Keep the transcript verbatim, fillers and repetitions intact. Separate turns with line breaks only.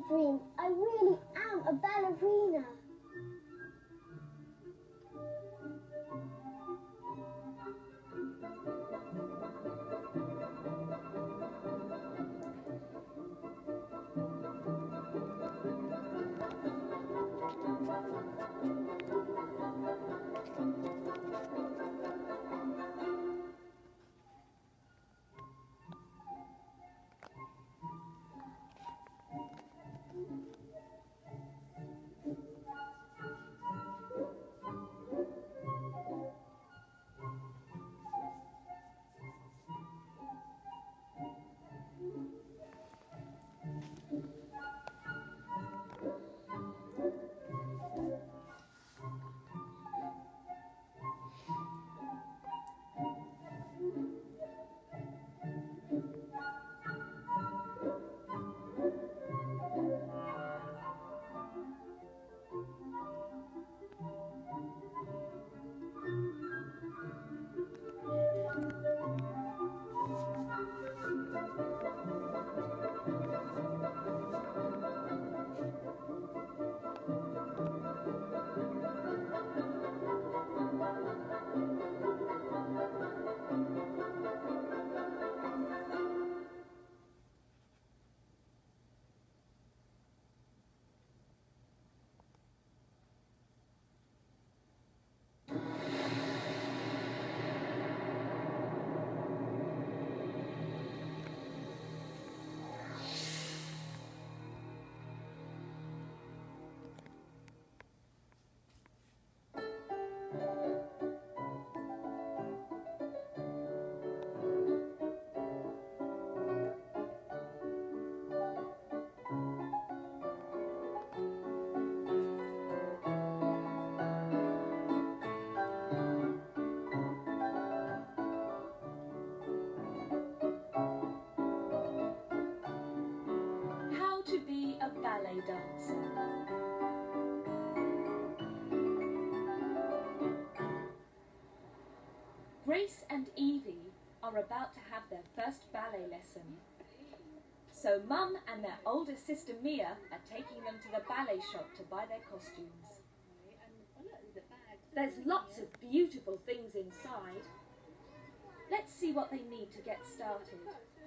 dream. I really am a ballerina.
Ballet dancer. Grace and Evie are about to have their first ballet lesson. So Mum and their older sister Mia are taking them to the ballet shop to buy their costumes. There's lots of beautiful things inside. Let's see what they need to get started.